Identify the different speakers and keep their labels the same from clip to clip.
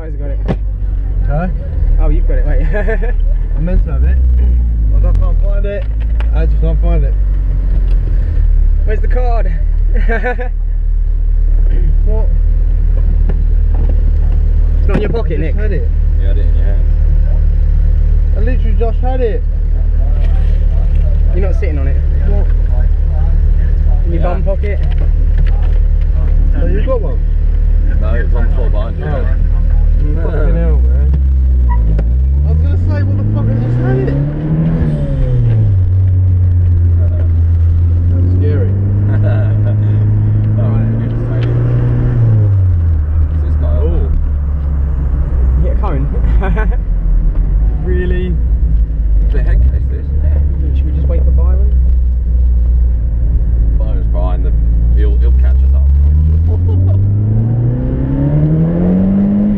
Speaker 1: guy's got it.
Speaker 2: Huh?
Speaker 1: Oh, you've got it, wait.
Speaker 2: I meant to have it. But I can't find it. I just can't find it.
Speaker 1: Where's the card?
Speaker 2: What?
Speaker 1: It's not in your pocket, Nick.
Speaker 2: I just had it.
Speaker 3: You had it in your hands.
Speaker 2: I literally just had it.
Speaker 1: You're not sitting on it.
Speaker 2: What?
Speaker 1: In your bum pocket.
Speaker 2: Oh, you got one?
Speaker 3: No, it's on the floor behind you.
Speaker 2: Oh. Fucking hell, man. I was gonna say, what the fuck, I just had it. That's scary.
Speaker 3: This guy. Oh.
Speaker 1: Get a cone.
Speaker 2: Really?
Speaker 3: The head case this.
Speaker 1: Should we just wait for Byron?
Speaker 3: Byron's behind the. He'll catch us up.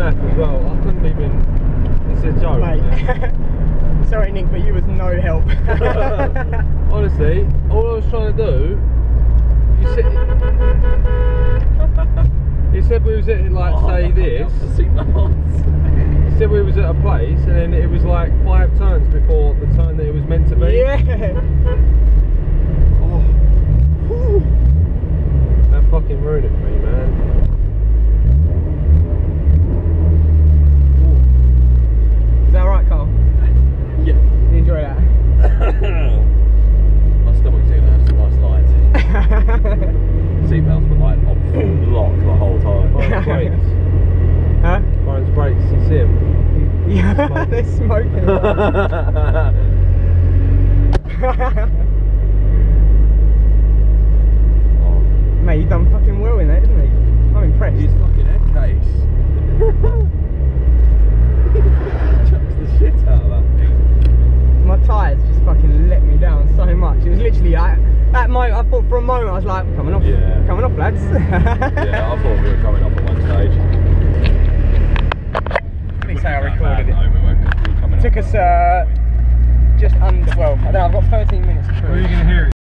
Speaker 2: lap as well. I couldn't even. It's a joke.
Speaker 1: Mate.
Speaker 2: Man.
Speaker 1: Sorry, Nick, but you was no help.
Speaker 2: Honestly, all I was trying to do, you said we was at like say this. He said we was at a place, and then it was like 5 turns before the turn that it was meant to be.
Speaker 1: Yeah.
Speaker 2: Oh. Whew. That fucking ruined it for me, man.
Speaker 1: Is that alright, Carl?
Speaker 3: Yeah.
Speaker 1: You enjoy that?
Speaker 3: My stomach's gonna have some nice lights. Seatbelts were like on full lock the whole time.
Speaker 2: Byron's brakes.
Speaker 1: Huh?
Speaker 2: Byron's brakes, you see him?
Speaker 1: Yeah, they're smoking.
Speaker 3: Oh,
Speaker 1: Mate, you done fucking well in that, didn't you? I'm impressed.
Speaker 3: his fucking head case. Chucks the shit out of that thing.
Speaker 1: My tyres just fucking let me down so much. It was literally like, that moment, I thought for a moment, I was like, coming off,
Speaker 3: Yeah.
Speaker 1: coming off, lads.
Speaker 3: Yeah, I thought we were coming up at one stage.
Speaker 1: At least say I
Speaker 3: That
Speaker 1: recorded
Speaker 3: bad,
Speaker 1: it.
Speaker 3: though, we were coming
Speaker 1: Took
Speaker 3: up
Speaker 1: us
Speaker 3: at one point.
Speaker 1: just under, well, I don't know, I've got 13 minutes to
Speaker 2: Where are you
Speaker 1: prove.
Speaker 2: going to hear it?